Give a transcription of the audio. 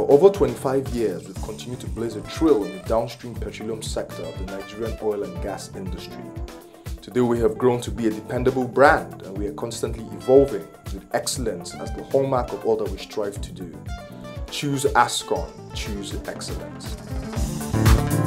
For over 25 years, we've continued to blaze a trail in the downstream petroleum sector of the Nigerian oil and gas industry. Today we have grown to be a dependable brand, and we are constantly evolving with excellence as the hallmark of all that we strive to do. Choose Ascon, choose excellence.